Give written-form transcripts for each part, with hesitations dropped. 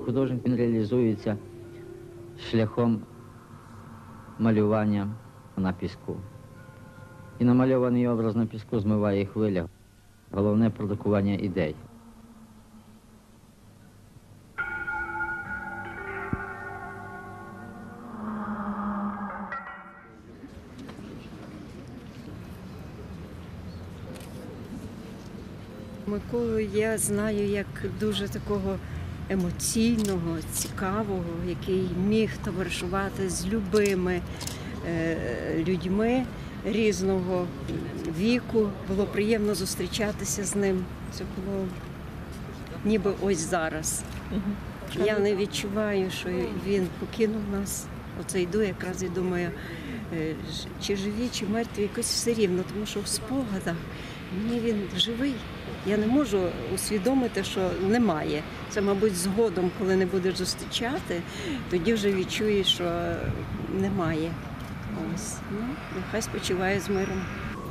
художник він реалізується шляхом малювання на піску. І намальований образ на піску змиває хвиля. Головне – продукування ідей. Миколу я знаю як дуже такого емоційного, цікавого, який міг товаришувати з любими людьми різного віку. Було приємно зустрічатися з ним. Це було ніби ось зараз. Я не відчуваю, що він покинув нас. Оце йду якраз і думаю, чи живі, чи мертві, якось все рівно, тому що в спогадах мені він живий. Я не можу усвідомити, що немає. Це, мабуть, згодом, коли не будеш зустрічати, тоді вже відчуєш, що немає. Ось. Ну, нехай спочиває з миром.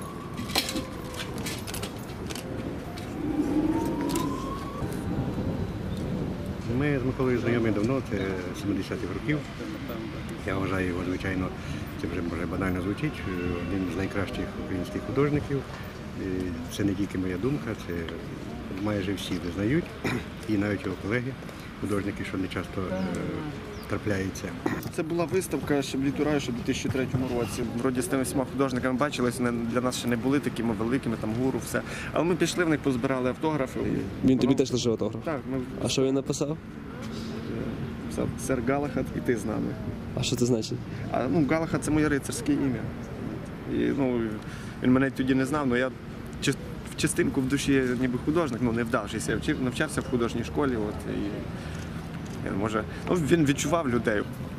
Ми з Миколою знайомі давно, це 70-х років. Я вважаю його, звичайно, це вже може банально звучить, один з найкращих українських художників. Це не тільки моя думка, це майже всі визнають. І навіть його колеги, художники, що не часто трапляються. Це була виставка «Шаблі Турайша» у 2003 році. Вроді з тими всіма художниками бачилися, вони для нас ще не були такими великими, там гуру, все. Але ми пішли, в них позбирали автографи. Він тобі теж лишив автограф? Так. А що він написав? Писав «Сер Галахад, і ти з нами». А що це значить? Галахад – це моє рицарське ім'я. І, він мене тоді не знав, але я в частинку в душі ніби художник, не вдавшися. Я навчався в художній школі. Він відчував людей.